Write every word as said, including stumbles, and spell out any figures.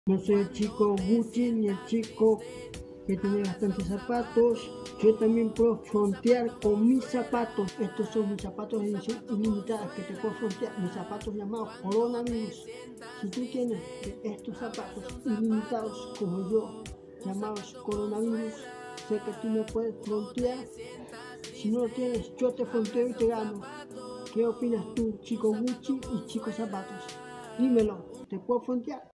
No soy el chico Gucci ni el chico que tiene bastantes zapatos. Yo también puedo frontear con mis zapatos. Estos son mis zapatos de edición ilimitada que te puedo frontear. Mis zapatos llamados Coronavirus. Si tú tienes estos zapatos ilimitados como yo, llamados Coronavirus, sé que tú me puedes frontear. Si no lo tienes, yo te fronteo y te gano. ¿Qué opinas tú, chico Gucci y chico zapatos? Dímelo, ¿te puedo frontear?